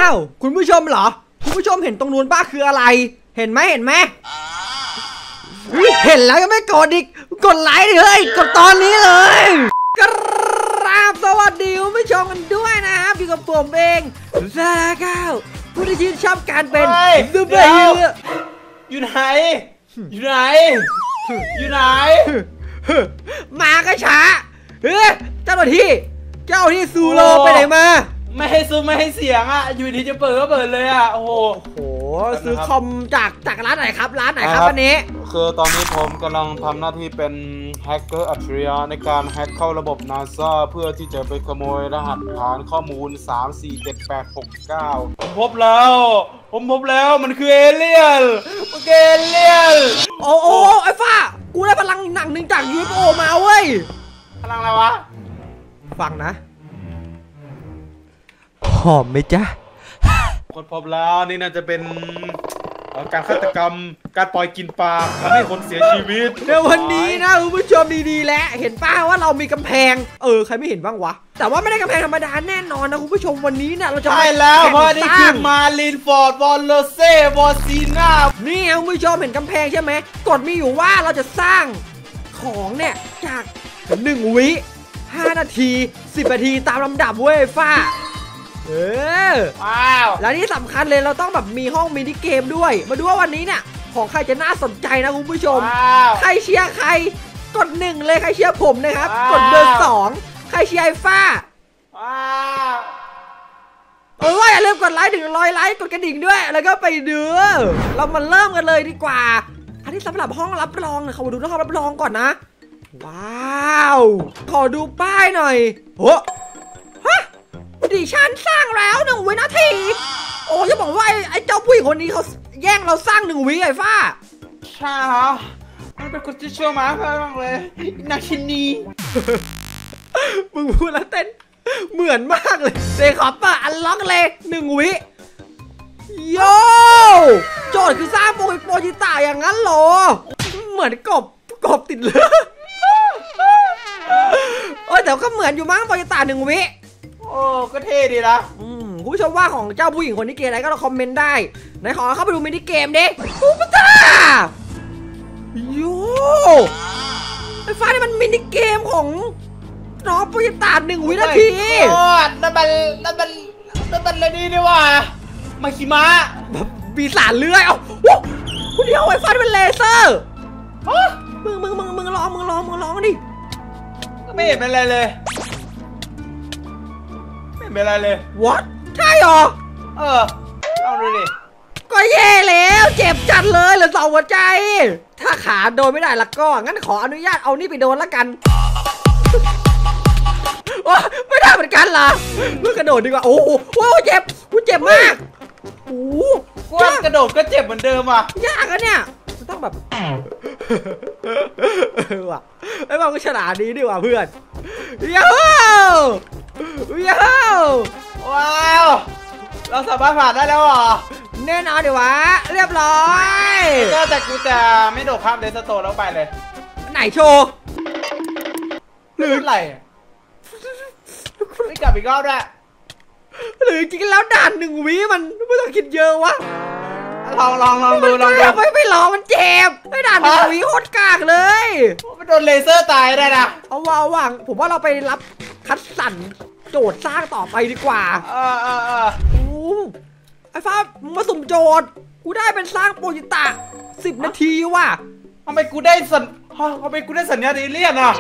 าวคุณผู้ชมเหรอคุณผู้ชมเห็นตรงนู้นป้าคืออะไรเห็นไหมเห็นแล้วยังไม่กดอีกกดไลค์เลยกดตอนนี้เลยกราบสวัสดีคุณผู้ชมกันด้วยนะครับอยู่กับผมเองซาร่าก้าวผู้ที่ชื่นชอบการเป็นซูเปอร์ฮีโร่อยู่ไหนมาก็ช้าเจ้าหน้าที่ซูโรไปไหนมาไม่ให้ซูมไม่ให้เสียงอ่ะอยู่ดีจะเปิดก็เปิดเลยอ่ะโอ้โหซื้อคอมจากร้านไหนครับวันนี้คือตอนนี้ผมกำลังทำหน้าที่เป็นแฮกเกอร์อัจฉริยะในการแฮกเข้าระบบ NASA เพื่อที่จะไปขโมยรหัสฐานข้อมูล34789ผมพบแล้วมันคือเอเลี่ยนโอ้ไอ้ฟ้ากูได้พลังหนักหนึ่งจาก UFO มาเว้ยพลังอะไรวะฟังนะหอมไหมจ๊ะคนพบแล้วนี่น่าจะเป็นการฆาตกรรมการปล่อยกินปลาทำให้คนเสียชีวิตในวันนี้นะคุณผู้ชมดีๆแล้วเห็นป้าว่าเรามีกำแพงใครไม่เห็นบ้างวะแต่ว่าไม่ได้กำแพงธรรมดาแน่นอนนะคุณผู้ชมวันนี้เนี่ยเราจะใช่แล้วเพราะนี่คือมารินฟอร์ดวอลเลเซ่วอซีน่านี่คุณผู้ชมเห็นกำแพงใช่ไหมกฎมีอยู่ว่าเราจะสร้างของเนี่ยจาก1 วิ5 นาที10 นาทีตามลำดับเว้ยฟ้าว้าวแล้วที่สำคัญเลยเราต้องแบบมีห้องมินิเกมด้วยมาดูว่าวันนี้เนี่ยของใครจะน่าสนใจนะคุณผู้ชมใครเชียร์ใครกด1เลยใครเชียร์ผมนะครับกดเบอร์2ใครเชียร์ไอ้ฟ้าอย่าลืมกดไลค์ถึง100 ไลค์กดกระดิ่งด้วยแล้วก็ไปดูเรามาเริ่มกันเลยดีกว่าอันนี้สำหรับห้องรับรองนะเขามาดูห้องรับรองก่อนนะว้าวขอดูป้ายหน่อยดิฉันสร้างแล้ว1 วินาทีจะบอกว่าไอ้เจ้าผู้หญิงคนนี้เขาแย่งเราสร้าง1 วิไอ้ฟ้าใช่เหรอมันเป็นคนที่ชั่วมากเลยนาชินีมึงพูดแล้วเต้นเหมือนมากเลยเซคอปป่ะอันล็อกเลย1 วิโย่โจทย์คือสร้างโปรจิตาอย่างนั้นเหรอเหมือนกบติดเลยแต่ก็เหมือนอยู่มั้งโปรจิตา1 วิก็เท่ดีนะคุณผู้ชมว่าของเจ้าผู้หญิงคนนี้เกมอะไรก็ลองคอมเมนต์ได้ไหนขอเข้าไปดูมินิเกมดิปุ๊บจ้าโย่ไอ้ฟ้านี่มันมินิเกมของน้องปุยตา1 วินาทีนั่นมันเลยนี่ดีว่ามาคิมะแบบปีศาจเลื่อยคุณเดียวไอ้ฟ้านี่เป็นเลเซอร์มึงลองดิไม่เห็นเป็นอะไรเลยเป็นอะไรเลย What ใช่หรอลองดูดิก็แย่แล้วเจ็บจัดเลยเหลือ2 หัวใจถ้าขาโดนไม่ได้ละก็งั้นขออนุญาตเอานี่ไปโดนละกันไม่ได้เหมือนกันล่ะเมื่อกระโดดดีกว่าโอ้เจ็บกูเจ็บมากกูกระโดดก็เจ็บเหมือนเดิมอ่ะยากอะเนี่ยต้องแบบว่ะไอ้บางก็ฉลาดดีดีกว่าเพื่อนว้าวเราสามารถผ่านได้แล้วเหรอแน่นอนเดี๋ยววะเรียบร้อยแต่กูจะไม่โดดข้ามเดสโตแล้วไปเลยไหนโชว์หรืออะไรไม่กลับอีกรอบด้วยหรือจริงแล้วด่าน1 วิมันไม่ต้องคิดเยอะวะลองดูไม่ลองมันเจ็บไม่ด่าน1 วิโคตรกากเลยมันโดนเลเซอร์ตายได้นะเอาว่างผมว่าเราไปรับคัดสรรโจทย์สร้างต่อไปดีกว่าไอ้ฟ้ามาสุ่มโจทย์กูได้เป็นสร้างโปรจิตะ10 นาทีว่ะทำไมกูได้สัญญาณเอเลี่ยนอ่ะ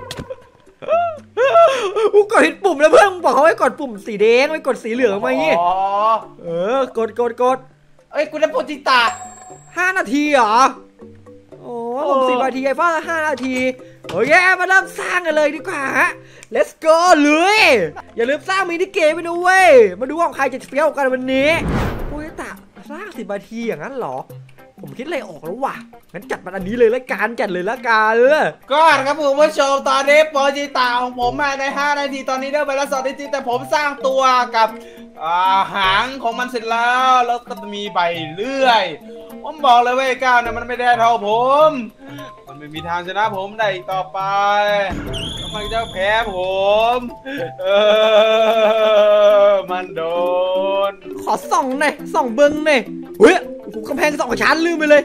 กูกดผิดปุ่มแล้วเพื่อนบอกเขาให้กดปุ่มสีแดงไม่กดสีเหลืองมาอย่างงี้กดกูได้โปรจิตะ 5 นาทีเหรอผม10 นาทีไอ้ฟ้า5 นาทีโอเคมาเริ่มสร้างกันเลยดีกว่าฮะ let's go เลยอย่าลืมสร้างมินิเกมไปนะเว้ยมาดูว่าใครจะเฟี้ยวกันวันนี้โอ้ยแต่สร้าง10 นาทีอย่างนั้นเหรอผมคิดอะไรออกแล้วว่ะงั้นจัดมันอันนี้เลยละกันจัดเลยละกันก็ครับคุณผู้ชมตอนนี้โปรจิตาของผมมาใน5 นาทีตอนนี้ได้ไปแล้ว2 นาทีแต่ผมสร้างตัวกับหางของมันเสร็จแล้วก็มีใบเลื่อยผมบอกเลยว่าก้าวเนี่ยมันไม่ได้เท่าผมมันไม่มีทางชนะผมได้อีกต่อไปมันจะแพ้ผมมันโดนขออส่องหน่อยส่องเบิ้งหน่อยเฮ้ยโอ้โหกำแพง2 ชั้นลืมไปเลย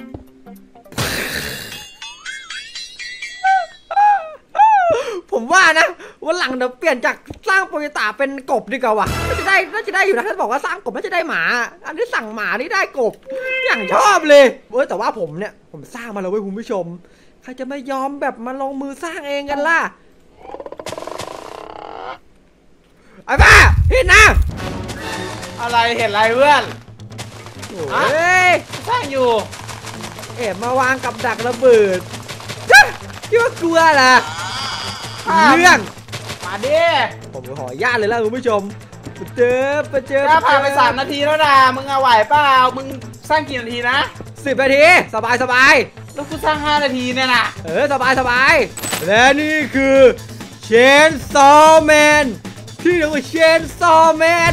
ผมว่านะวันหลังเดี๋ยวเปลี่ยนจากสร้างโปรยตาเป็นกบดีกว่าว่ะน่าจะได้อยู่นะถ้าบอกว่าสร้างกบน่าจะได้หมาอันนี้สั่งหมานี่ได้กบอย่างชอบเลยแต่ว่าผมสร้างมาแล้วเว้ยคุณผู้ชมใครจะไม่ยอมแบบมาลงมือสร้างเองกันล่ะไอ้บ้าเห็นนะอะไรเห็นอะไรเพื่อนเฮ้ยสร้างอยู่มาวางกับดักระเบิดคิดว่ากลัวล่ะเรื่องมาดิผมขอญาตเลยแล้วคุณผู้ชมเจอผ่านไป3 นาทีแล้วนะมึงเอาไหวเปล่ามึงสร้างกี่นาทีนะ 10 นาทีสบายแล้วกูสร้าง5 นาทีเนี่ยนะสบายและนี่คือเชนซอแมนที่เรียกว่าเชนซอแมน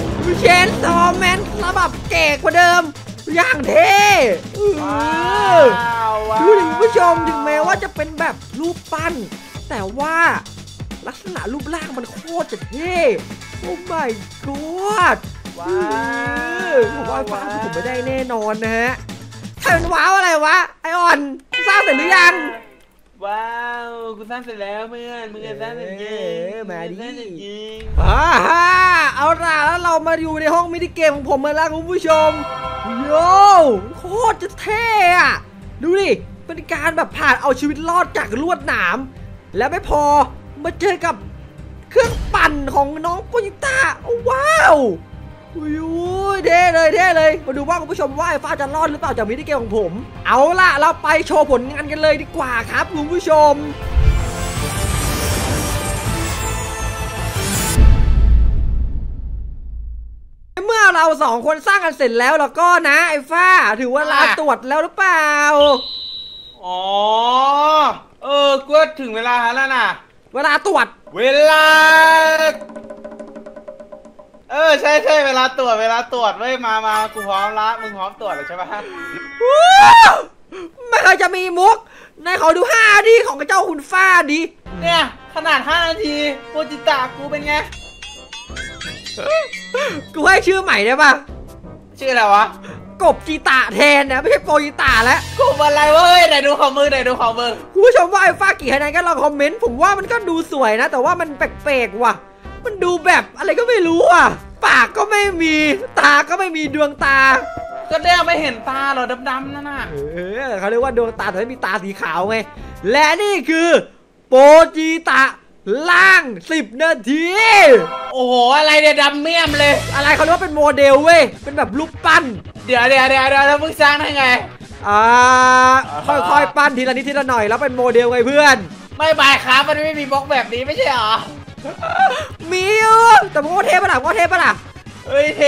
ระดับเก๋กว่าเดิมอย่างเท่ดูดิคุณผู้ชมถึงแม้ว่าจะเป็นแบบรูปปั้นแต่ว่าลักษณะรูปร่างมันโคตรจะเท่โอ้ my god ว้าวผมว่าฟ้าผมไม่ได้แน่นอนนะฮะถ้าเป็นว้าวอะไรวะไอออนสร้างเสร็จหรือยังว้าวกูสร้างเสร็จแล้วเพื่อนมึงสร้างเสร็จยังมาดิเอาล่ะแล้วเรามาอยู่ในห้องมินิเกมของผมมาแล้วคุณผู้ชมโย่โคตรจะเท่อะดูดิเป็นการแบบผ่านเอาชีวิตรอดจากลวดหนามแล้วไม่พอมาเจอกับเครื่องปั่นของน้องโปจิต้าว้าวเท่เลยมาดูว่าคุณผู้ชมว่าไอ้ฟ้าจะรอดหรือเปล่าจากมินิเกมของผมเอาล่ะเราไปโชว์ผลงานกันเลยดีกว่าครับคุณผู้ชมเมื่อเรา2 คนสร้างกันเสร็จแล้วก็นะไอ้ฟ้าถือว่าเวลาตรวจแล้วหรือเปล่าอ๋อกูถึงเวลาแล้วนะเวลาตรวจเวลาใช่เวลาตรวจเว้ยมากูพร้อมละมึงพร้อมตรวจแล้วใช่ปะไม่เคยจะมีมุกนายขอดู5 นาทีของเจ้าคุณฟ้าดิเนี่ยขนาด5 นาทีโปจิตะกูเป็นไงกูให้ชื่อใหม่ได้ปะชื่ออะไรวะกบจิตะแทนนะไม่ใช่โปจิตะแล้วกบอะไรเว้ยไหนดูของมึงคุณผู้ชมว่าไอ้ฟ้ากี่คะแนนก็ลองคอมเมนต์ผมว่ามันก็ดูสวยนะแต่ว่ามันแปลกๆว่ะมันดูแบบอะไรก็ไม่รู้อ่ะปากก็ไม่มีตาก็ไม่มีดวงตาก็ได้ไม่เห็นตาหรอดำๆนั่นน่ะเขาเรียกว่าดวงตาแต่ไม่มีตาสีขาวไงและนี่คือโปจิตะล่าง10 นาทีโอ้โหอะไรเนี่ยดำเมี่ยมเลยอะไรเขาเรียกว่าเป็นโมเดลเว้ยเป็นแบบรูปปั้นเดี๋ยวแล้วมึงสร้างได้ไงค่อยๆปั้นทีละนิดทีละหน่อยแล้วเป็นโมเดลไงเพื่อนไม่บายครับมันไม่มีบล็อกแบบนี้ไม่ใช่หรอมีแต่มันก็เทปะล่ะเฮ้ยเท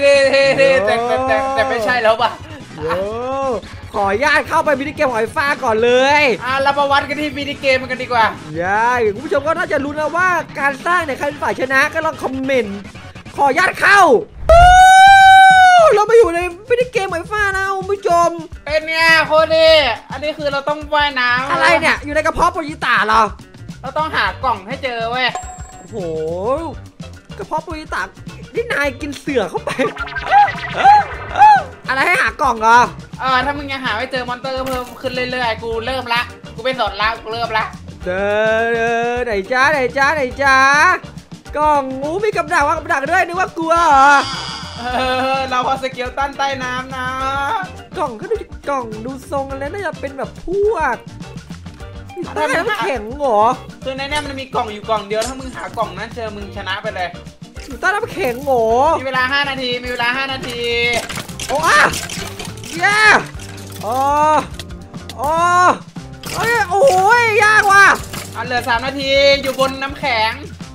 แต่ไม่ใช่แล้วป่ะขออนุญาตเข้าไปมินิเกมของไอ้ฟ้าก่อนเลยเรามาวัดกันที่มินิเกมกันดีกว่าคุณผู้ชมก็น่าจะรู้นะว่าการสร้างเนี่ยใครเป็นฝ่ายชนะก็ลองคอมเมนต์ขออนุญาตเข้าเราไปอยู่ในมินิเกมไอ้ฟ้านะคุณผู้ชมเป็นเนี่ยโคตรดีอันนี้คือเราต้องว่ายน้ำอะไรเนี่ยอยู่ในกระเพาะโปรจิตะเราต้องหากล่องให้เจอเว้ยโอ้โหกระเพาะโปรจิตะนี่นายกินเสือเข้าไปอะไรให้หากล่องเหรอถ้ามึงยังหาไม่เจอมอนเตอร์เพิ่มขึ้นเรื่อยๆกูเริ่มละกูเป็นสดละกูเริ่มละเจอไหนจ้ากล่องมีกับดักกับดักด้วยนึกว่ากลัวเหรอเราพอสเกลตันใต้น้ำนะกล่องก็ดูกล่องดูทรงแล้วน่าจะเป็นแบบพวกใต้น้ำแข็งเหรอคือในนี้มันมีกล่องอยู่กล่องเดียวถ้ามึงหากล่องนั้นเจอมึงชนะไปเลยอยู่ใต้น้ำแข็งเหรอมีเวลา5 นาทีโอ้ย่าโอ้ยยากว่ะเหลือ3 นาทีอยู่บนน้ำแข็ง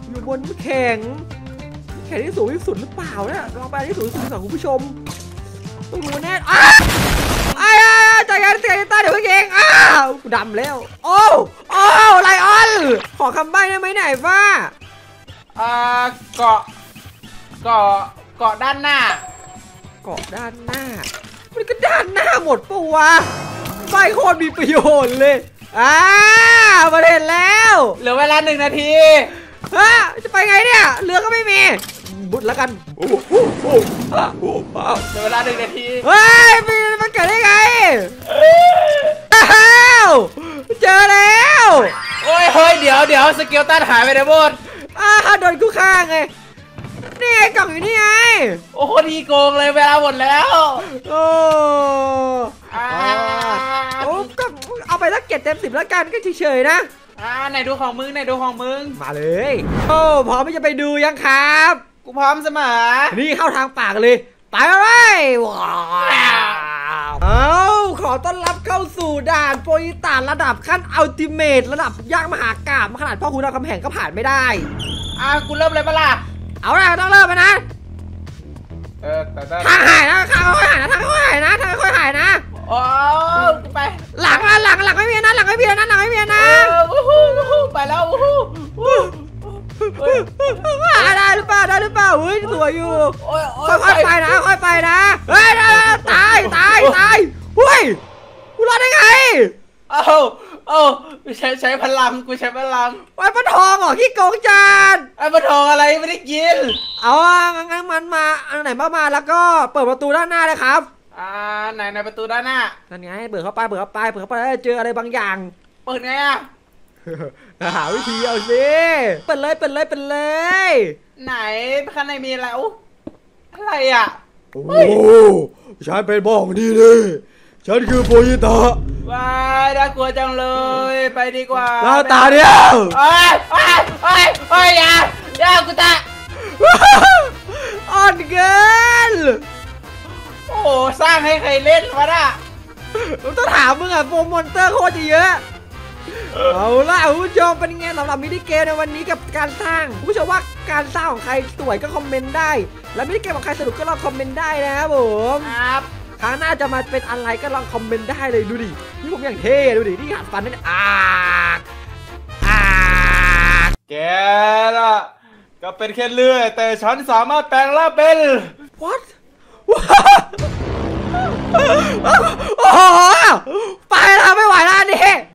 ที่สูงที่สุดหรือเปล่าเนี่ยลองไปที่สูงที่สุดก่อนคุณผู้ชมต้องรู้แน่ใจเย็นตาเดี๋ยวเองกูดำแล้วโอ้ไลออนขอคำใบ้ได้ไหมไหนฟ้าเกาะด้านหน้ามันก็ด้านหน้าหมดปะวะใบ้โคตรมีประโยชน์เลยมาเห็นแล้วเหลือเวลา1 นาทีจะไปไงเนี่ยเรือก็ไม่มีบุดแล้วกันเดี๋ยวเวลา1 นาทีเฮ้ยมันเกิดได้ไงอ้าวเจอแล้วโอ้ยเฮ้ยเดี๋ยวสเกลตันหายไปไหนหมดโดนกูฆ่าไงนี่กล่องอยู่นี่ไงโอ้โหดีโกงเลยเวลาหมดแล้วโอ้ก็เอาไปสัก7 เต็ม 10แล้วกันก็เฉยๆนะไหนดูของมึงมาเลยโอ้พร้อมที่จะไปดูยังครับกูพร้อมเสมอนี่เข้าทางปากเลยไปเลยว้าวขอต้อนรับเข้าสู่ด่านโปรยิตานระดับขั้นอัลติเมทระดับยากมหากาพย์ขนาดพ่อคุณรามคำแหงก็ผ่านไม่ได้กูเริ่มเลยปะล่ะเอาละต้องเริ่มนะแต่ทางหายนะทางค่อยหายนะทางค่อยหายนะอ๋อไปหลังไม่มีนะหลังไม่มีนะไปแล้วได้หรือเปล่าเฮ้ยสวยอยู่ค่อยไปนะเฮ้ยตายเฮ้ยกูรอดได้ไงใช้พลังกูใช้พลังไอ้ปะทองเหรอขี้โกงจานไอ้ปะทองอะไรไม่ได้กินเอางั้นมันมาไหนมาแล้วก็เปิดประตูด้านหน้าเลยครับไหนประตูด้านหน้านั่นไงเปิดเข้าไปเจออะไรบางอย่างเปิดไงหาวิธีเอาสิเปิดเลยไหนข้างในมีอะไรอะไรโอ้ฉันเป็นบ้องดีเลยฉันคือโปยิตะว้าน่ากลัวจังเลยไปดีกว่าตาเดียวอย่ากูตาอ่อนเกินโอ้สร้างให้ใครเล่นวะน่ะต้องถามมึงโฟมอนเตอร์โคตรเยอะเอาล่ะคุณผู้ชมเป็นไงสำหรับมินิเกมในวันนี้กับการสร้างคุณผู้ชมว่าการสร้างของใครสวยก็คอมเมนต์ได้แล้วมินิเกมของใครสนุกก็ลองคอมเมนต์ได้นะครับผมครับครั้งหน้าจะมาเป็นอะไรก็ลองคอมเมนต์ได้เลยดูดินี่ผมอย่างเท่ดูดินี่หัดฟันนั่นแกล่ะก็เป็นแค่เลื่อยแต่ฉันสามารถแปลงร่างเป็น What